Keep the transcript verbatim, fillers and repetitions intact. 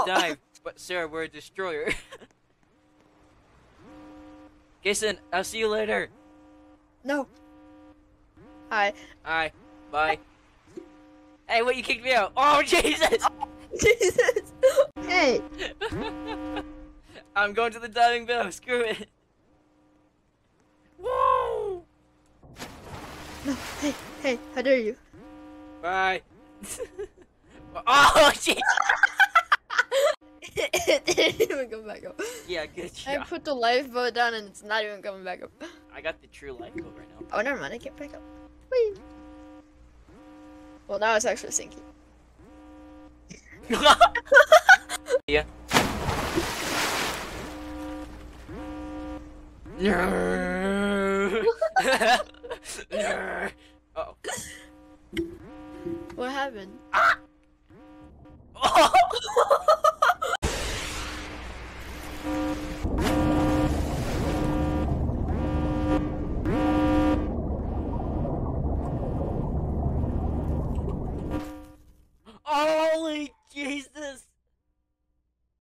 dive, but sir, we're a destroyer. Jason, I'll see you later. No. Hi. Alright, bye. Hey, what, you kicked me out? Oh, Jesus! Jesus. Hey. I'm going to the diving bell, screw it. Woo! No. Hey. Hey. How dare you? Bye. Oh, shit! It didn't even come back up. Yeah, good I job. put the lifeboat down and it's not even coming back up. I got the true life coat right now. Oh, never mind. I can't back up. Whee. Well, now it's actually sinking.